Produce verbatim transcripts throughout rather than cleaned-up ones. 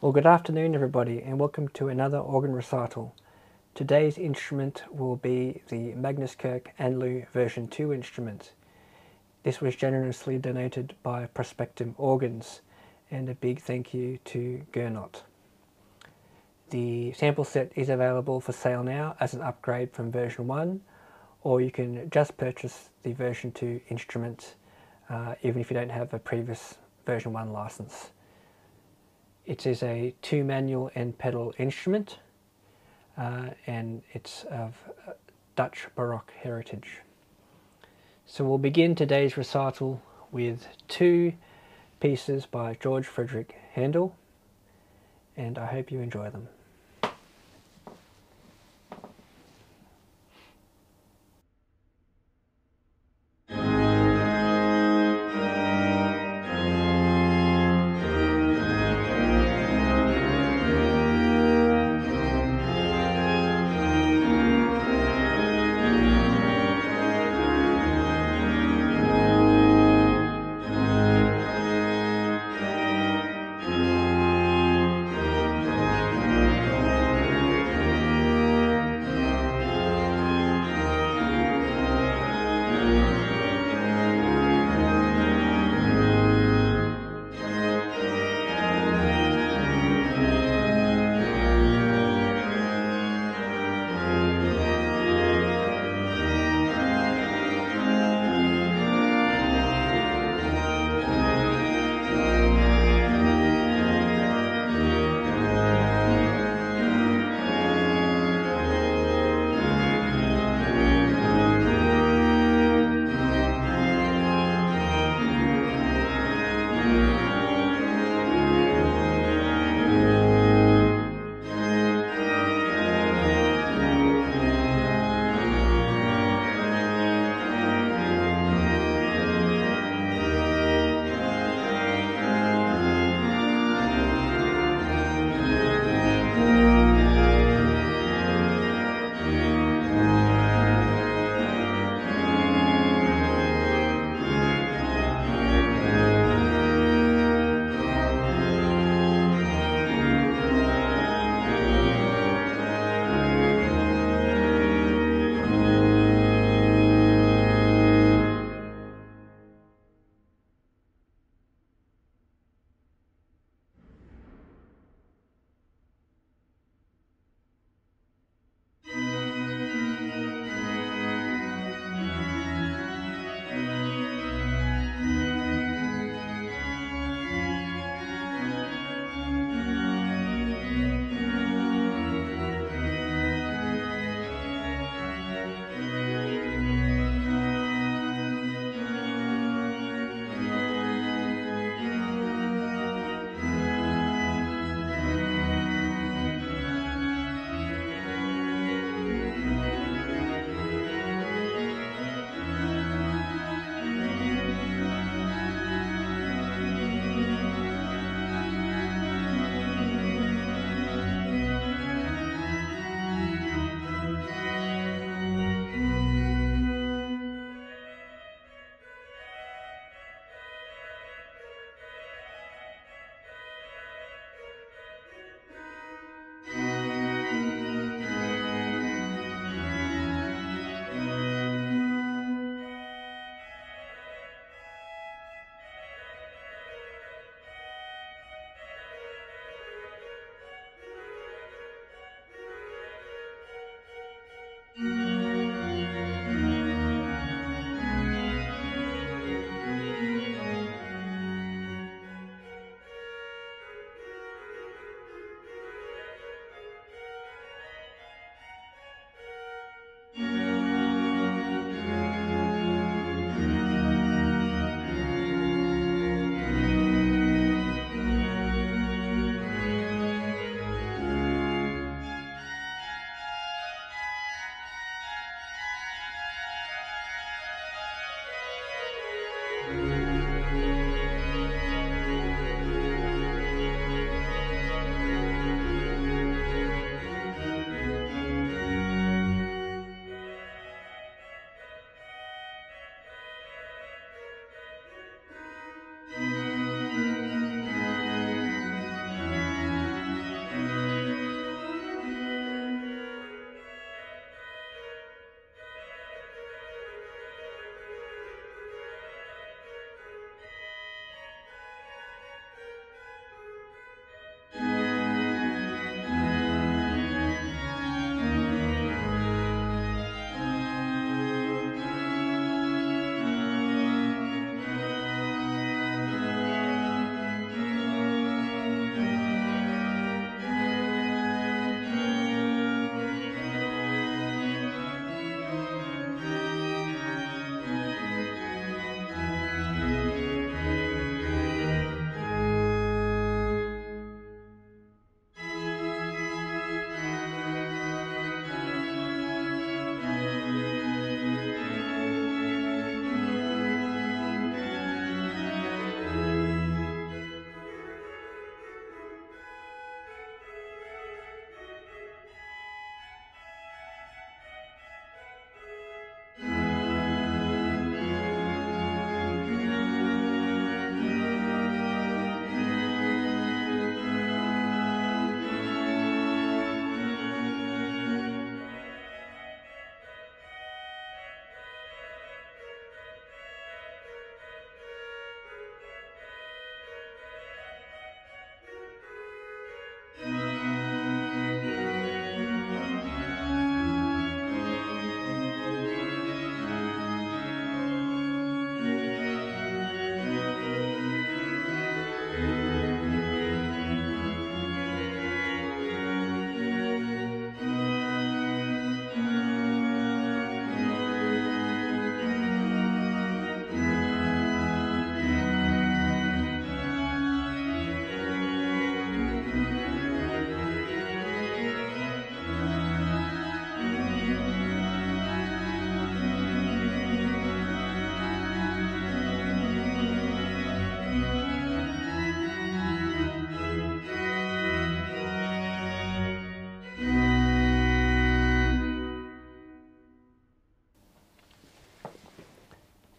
Well, good afternoon everybody and welcome to another organ recital. Today's instrument will be the Magnuskirk Anlu version two instrument. This was generously donated by Prospectum Organs, and a big thank you to Gounod. The sample set is available for sale now as an upgrade from version one, or you can just purchase the version two instrument uh, even if you don't have a previous version one license. It is a two manual and pedal instrument, uh, and it's of Dutch Baroque heritage. So we'll begin today's recital with two pieces by George Frideric Handel, and I hope you enjoy them.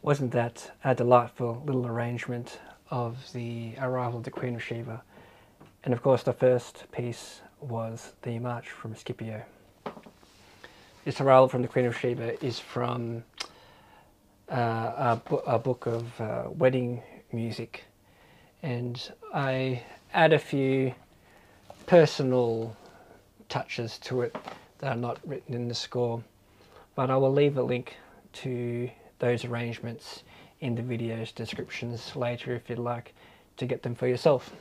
Wasn't that a delightful little arrangement of the arrival of the Queen of Sheba? And of course the first piece was the March from Scipio. This arrival from the Queen of Sheba is from uh, a, a book of uh, wedding music, and I add a few personal touches to it that are not written in the score, but I will leave a link to those arrangements in the video's descriptions later if you'd like to get them for yourself.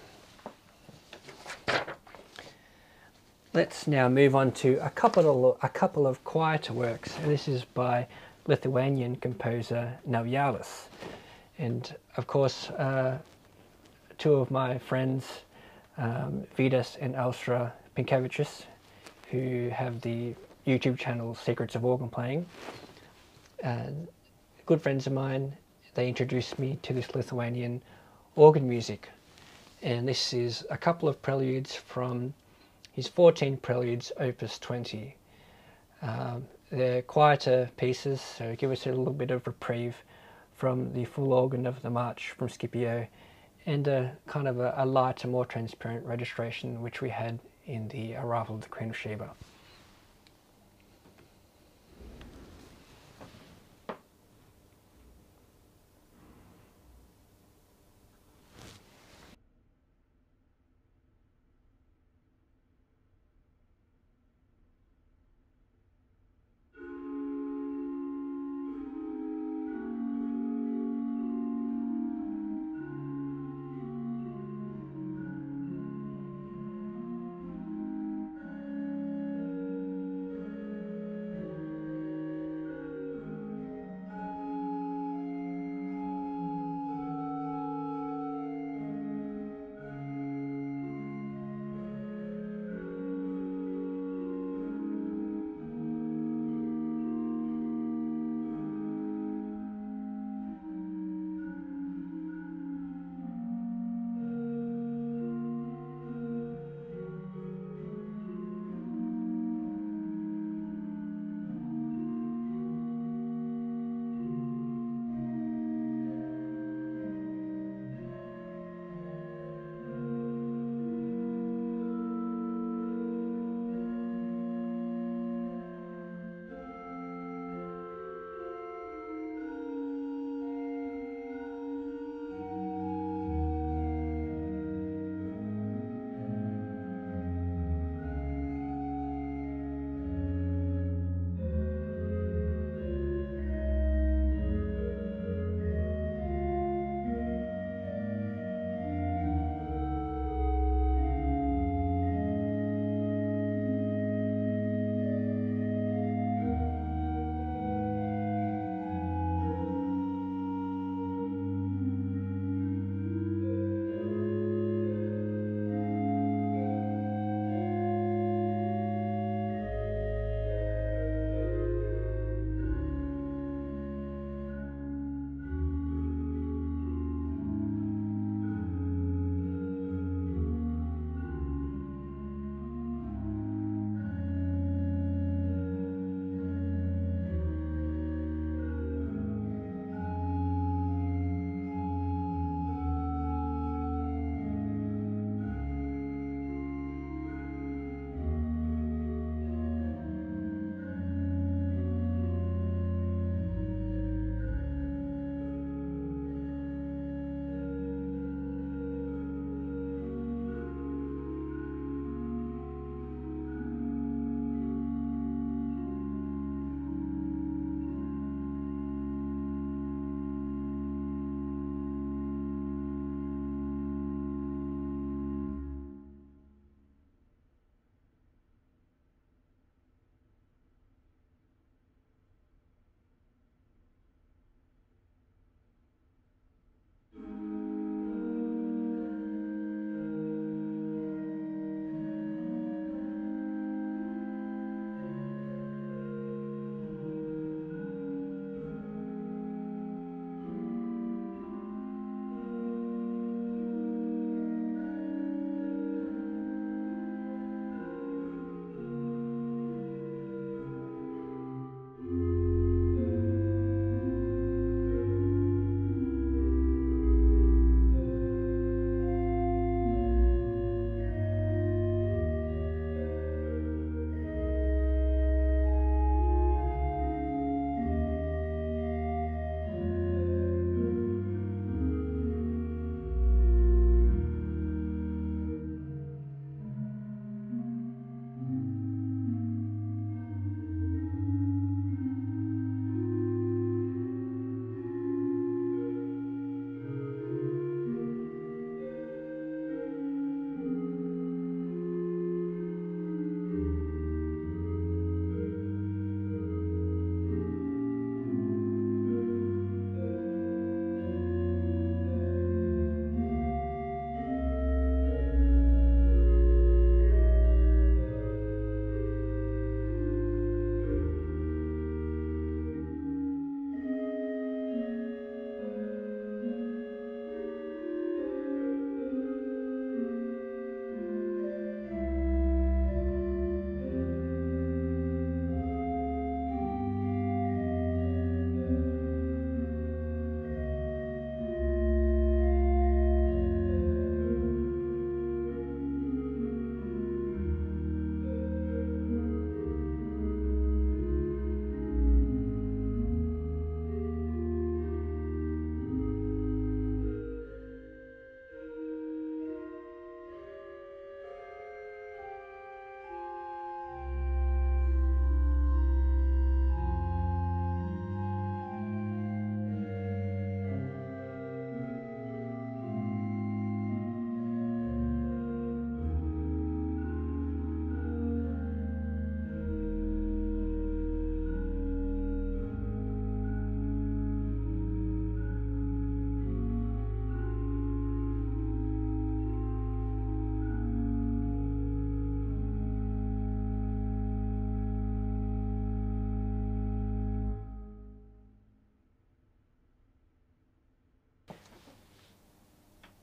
Let's now move on to a couple of, a couple of quieter works, and this is by Lithuanian composer Naujalis. And of course, uh, two of my friends, um, Vidas and Elstra Pinkevichus, who have the YouTube channel Secrets of Organ Playing, uh, good friends of mine, they introduced me to this Lithuanian organ music. And this is a couple of preludes from his fourteen Preludes, Opus twenty. Um, they're quieter pieces, so give us a little bit of reprieve from the full organ of the March from Scipio, and a kind of a, a lighter, more transparent registration which we had in the Arrival of the Queen of Sheba.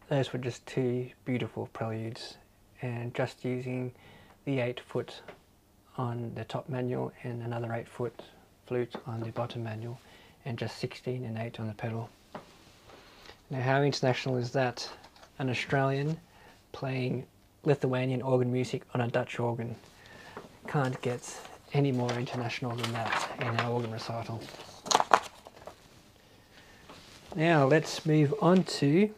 those were just two beautiful preludes, and just using the eight foot on the top manual and another eight foot flute on the bottom manual, and just sixteen and eight on the pedal. Now, how international is that? An Australian playing Lithuanian organ music on a Dutch organ. Can't get any more international than that in our organ recital. Now let's move on to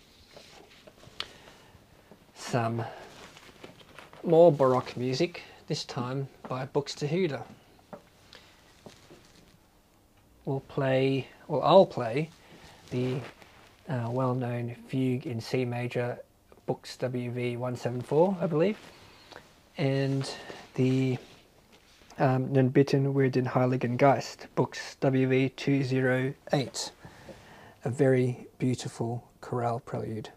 some more Baroque music, this time by Buxtehude. We'll play, or I'll play, the uh, well-known Fugue in C major, BuxWV one seventy-four, I believe, and the um, Den bitten wir den heiligen Geist, BuxWV two oh eight, a very beautiful chorale prelude.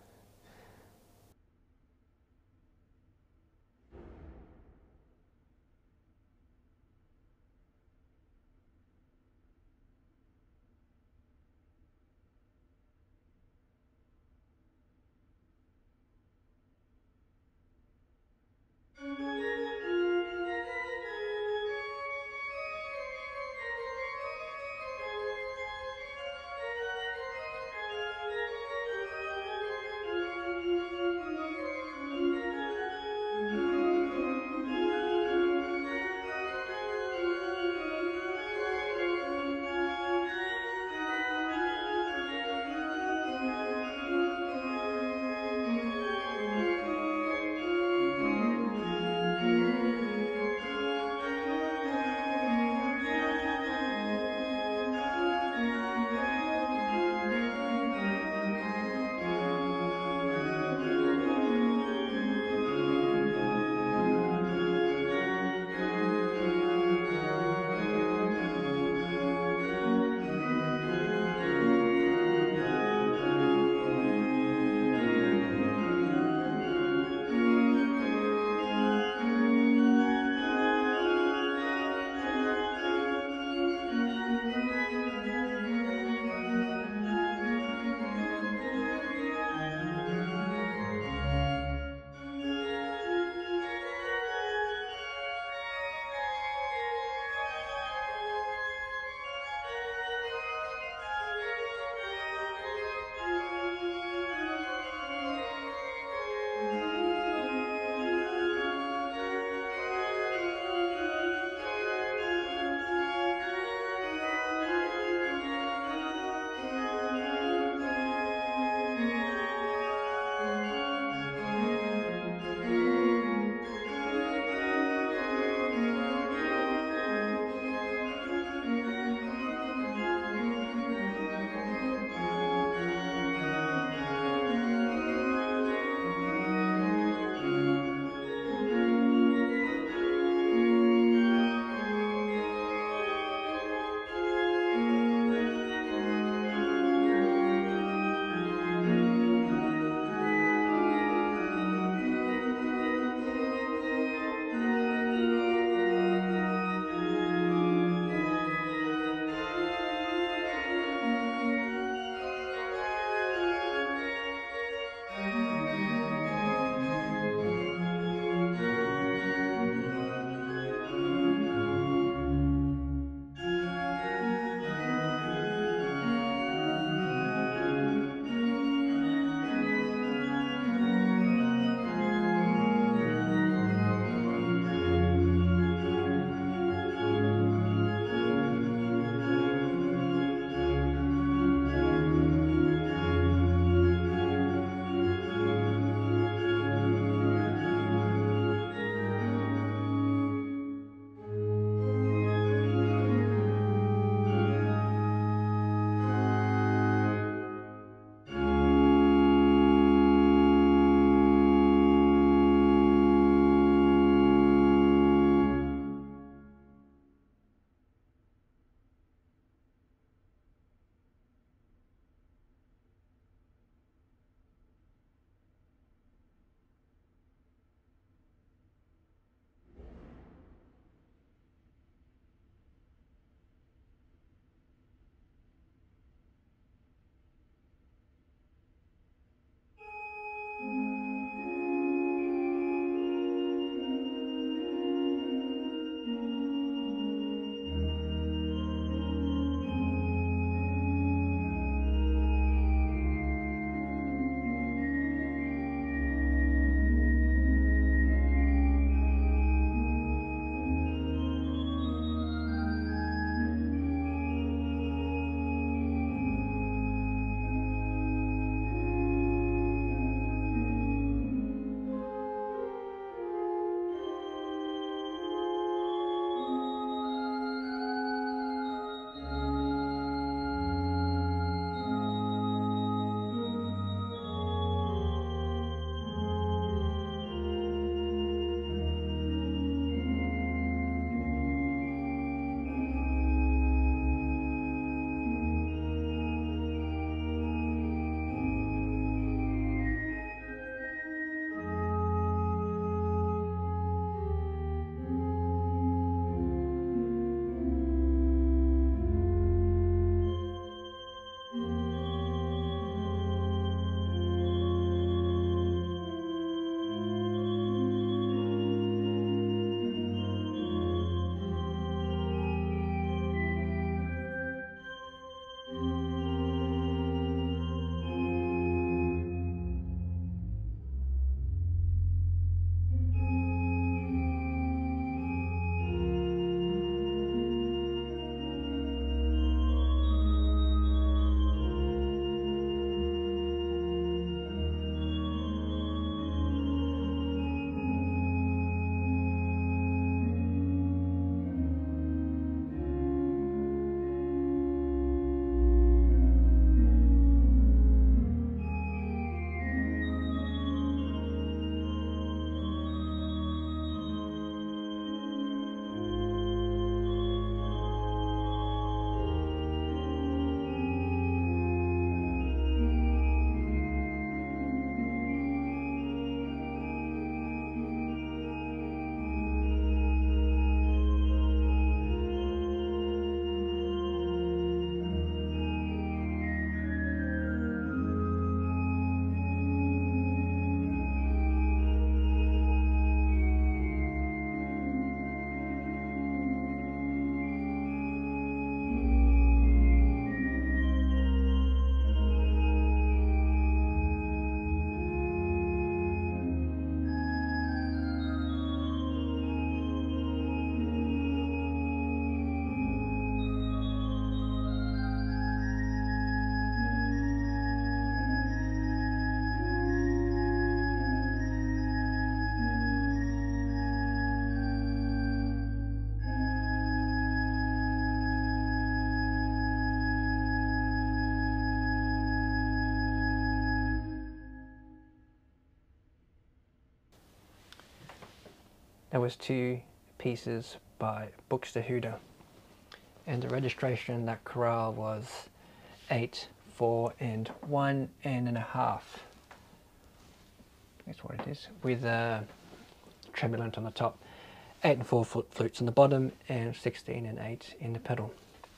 It was two pieces by Buxtehude, and the registration in that chorale was eight, four, and one and, and a half. That's what it is, with a tremulant on the top, eight and four foot flutes on the bottom, and sixteen and eight in the pedal.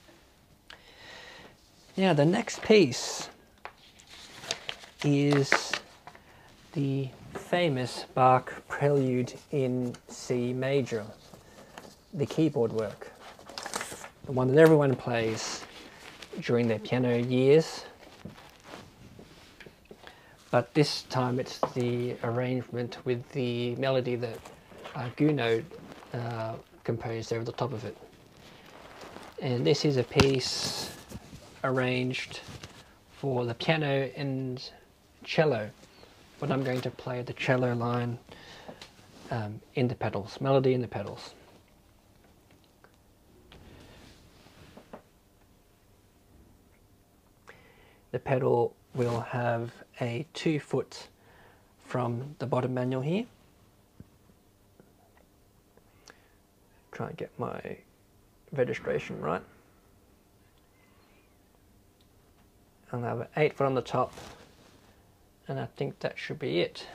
Now the next piece is the famous Bach Prelude in C major, the keyboard work, the one that everyone plays during their piano years. But this time it's the arrangement with the melody that uh, Gounod uh, composed over the top of it. And this is a piece arranged for the piano and cello, but I'm going to play the cello line um, in the pedals, melody in the pedals. The pedal will have a two foot from the bottom manual here. Try and get my registration right. And I have an eight foot on the top, and I think that should be it.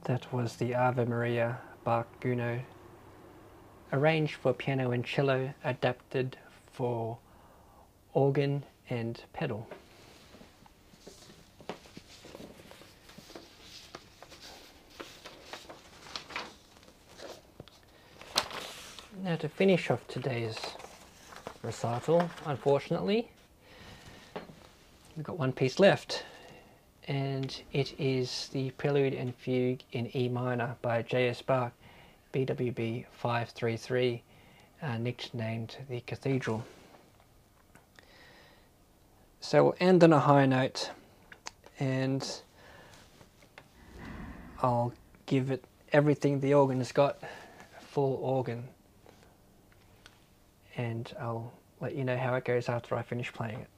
That was the Ave Maria Bach Gounod, arranged for piano and cello, adapted for organ and pedal. Now, to finish off today's recital, unfortunately, we've got one piece left, and it is the Prelude and Fugue in E minor by J S Bach, B W V five thirty-three, uh, nicknamed the Cathedral. So we'll end on a high note, and I'll give it everything the organ has got, full organ, and I'll let you know how it goes after I finish playing it.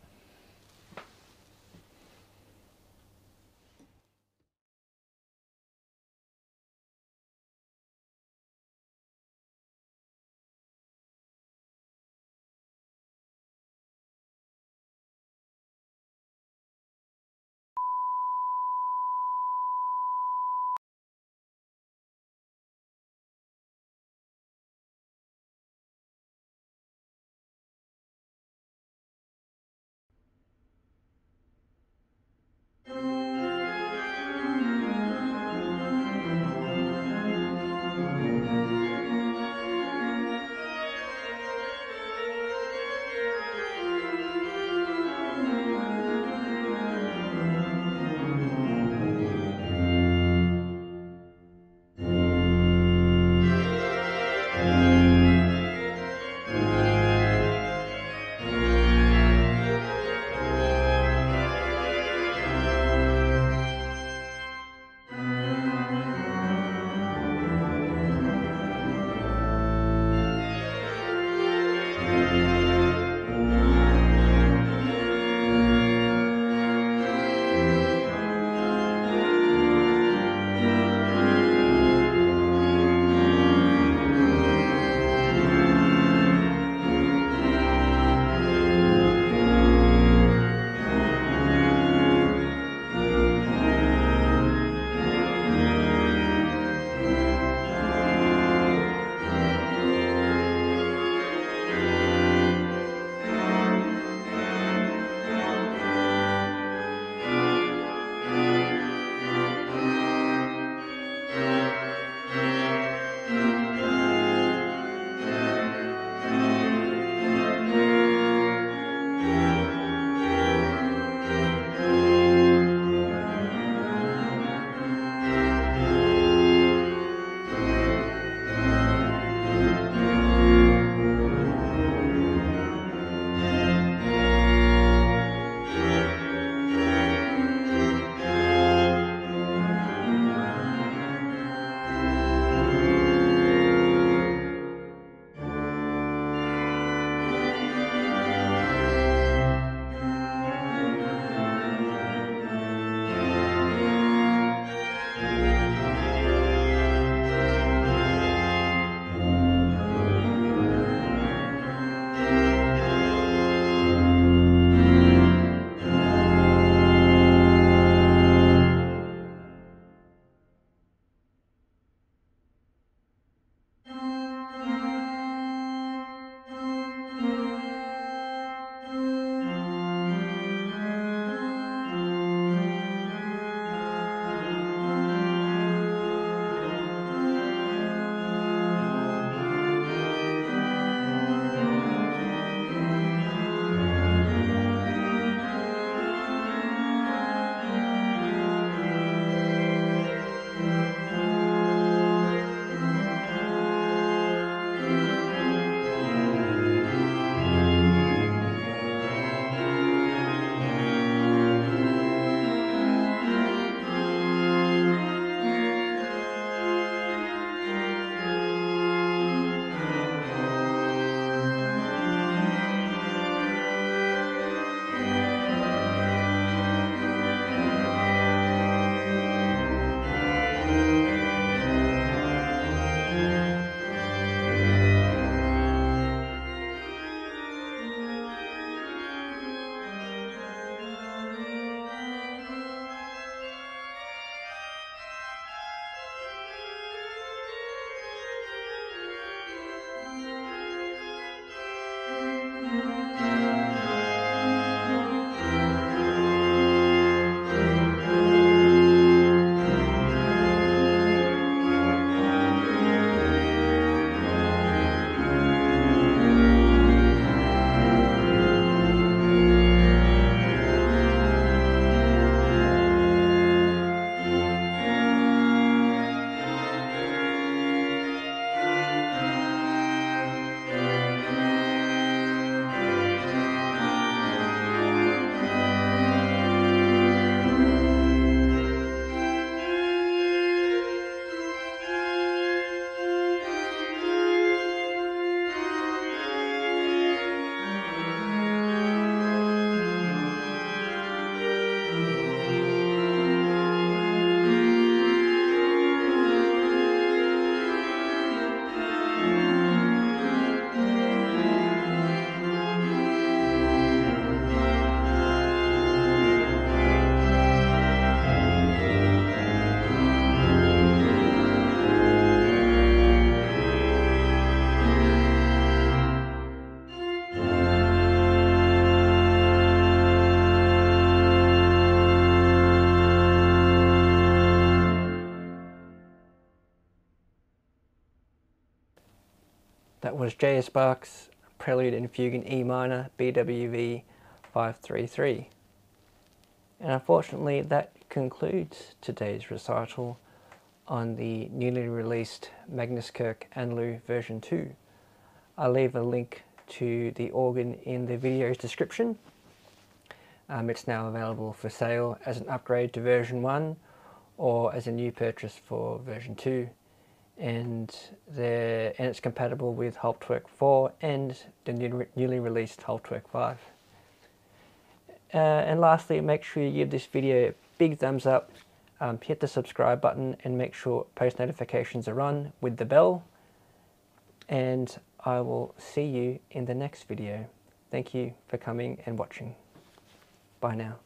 That was J S Bach's Prelude and Fugue in E minor, B W V five three three. And unfortunately that concludes today's recital on the newly released Magnuskirk Anlu version two. I'll leave a link to the organ in the video's description. Um, it's now available for sale as an upgrade to version one or as a new purchase for version two. And, and it's compatible with Hauptwerk four and the new, newly released Hauptwerk five. Uh, and lastly, make sure you give this video a big thumbs up, um, hit the subscribe button, and make sure post notifications are on with the bell. And I will see you in the next video. Thank you for coming and watching. Bye now.